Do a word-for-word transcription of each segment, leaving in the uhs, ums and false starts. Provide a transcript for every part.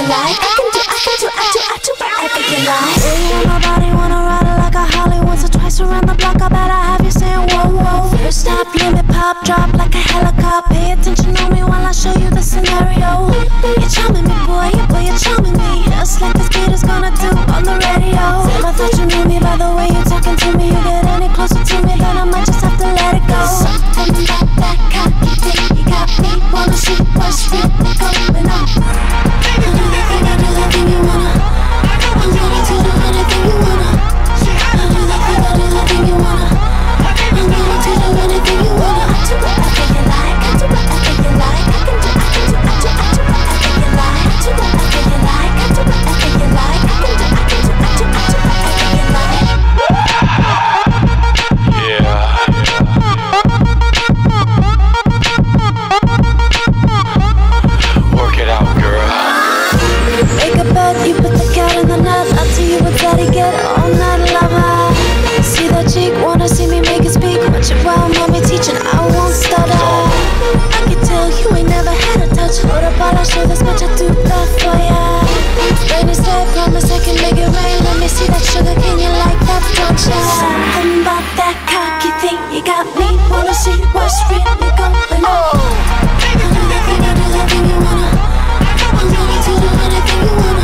like. I can do, I can do, I do, I do whatever you like. Ooh, my body wanna ride it like a Holly. Once or twice around the block, I bet I have you saying whoa, whoa. First stop, limit pop, drop like a helicopter. Pay attention on me while I show you the scenario. You're charming me, boy, yeah, boy, you're charming me. Just like this kid is gonna do on the radio. Damn, I thought you knew me by the way you're talking to me. You get any closer to me, then I might just have to let it go. Something about that cocky thing, you got me wanna see what's really going on. I do anything, I do anything you wanna. I'm ready to do anything you wanna. I do anything, I do anything you wanna. I'm ready to do anything you wanna. I do whatever you like, I do whatever you like. I can do, I can do, I do, I do whatever you like. I do whatever you like, I do whatever you like. I can do, I can do, I do, I do whatever you like. You put the cat in the net. I'll tell you what daddy get all night lover. See that cheek, wanna see me make it speak. Watch it while mommy teaching, I won't stutter. I can tell you ain't never had a touch. Hold up while I show this much, I do that for ya. Rain is dead, promise I can make it rain. Let me see that sugar, can you like that, don't ya? Something about that cocky thing, you got me wanna see what's really going on. I do anything, I do anything you wanna. I'm ready to do anything you wanna.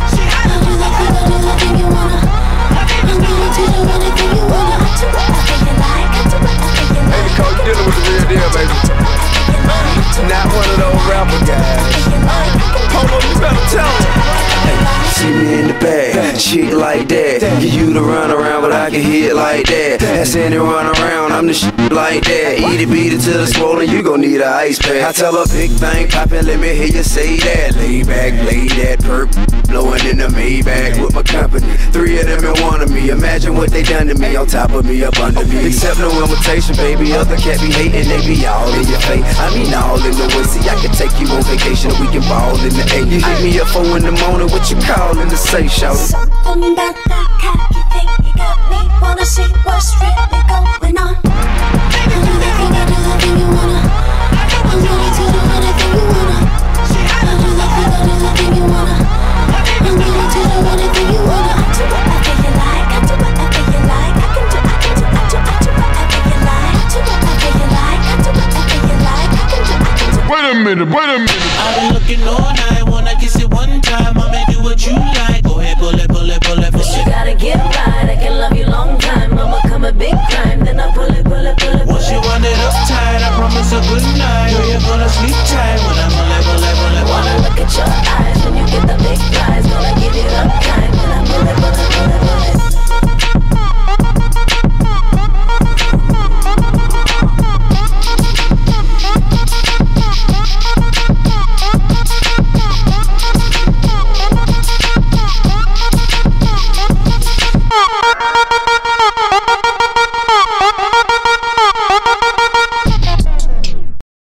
Anything you wanna, I'm ready to do anything you wanna. I do whatever you like, I do whatever you like. Hey Nicole, you dealing with the real deal, baby. Not one of those rapper guys. Polo, you better tell me. Hey, see me in the bag, chick like that. Get you to run around, but I can hit like that. That's any run around, I'm the shit like that. Eat it, beat it till it's swollen, you gon' need an ice pack. I tell her big thing poppin', let me hear you say that. Lay back, lay that perp, blowing in the Maybach with my company. Three of them and one of me. Imagine what they done to me, on top of me, up under me. Accept no invitation, baby. Other cat be hating, they be all in your face. I mean all in the way. See, I can take you on vacation and we can ball in the eight. You hit me up four in the morning, what you callin' to say, shout it? Something about that cocky thing, you got me wanna see what's really going on. I do anything, I do anything you wanna. I'm ready to do anything you wanna. I do anything, I do anything you wanna. I'm ready to do anything you wanna. I do whatever you like, I do whatever you like. I can do, I can do, I do, I do whatever you like. I do whatever you like, I do whatever you like. I can do, I can do. Wait a minute, wait a minute. I've been looking all night, wanna kiss it one time. I'ma do what you like. Go ahead, pull it, pull it, pull it, pull it. You gotta get right, I can love you long time. I'ma come a big crime, then I pull it, pull it, pull it. Once you wind it up tight, I promise a good night.